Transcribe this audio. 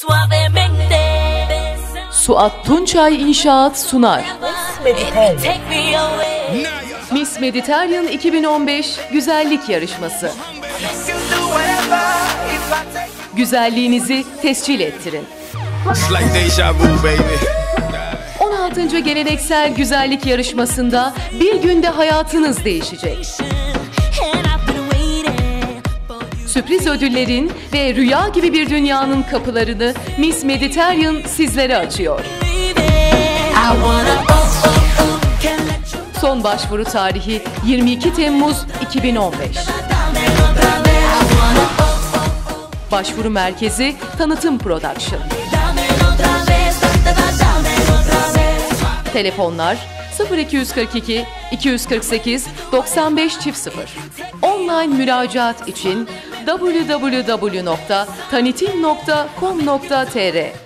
Suat Tunçay İnşaat sunar. Miss Mediterranean 2015 Güzellik Yarışması. Güzelliğinizi tescil ettirin. 16. Geleneksel Güzellik Yarışması'nda bir günde hayatınız değişecek. Sürpriz ödüllerin ve rüya gibi bir dünyanın kapılarını Miss Mediterranean sizlere açıyor. Son başvuru tarihi 22 Temmuz 2015. Başvuru merkezi Tanıtım Production. Telefonlar 0242 248 9500. Online müracaat için www.tanitim.com.tr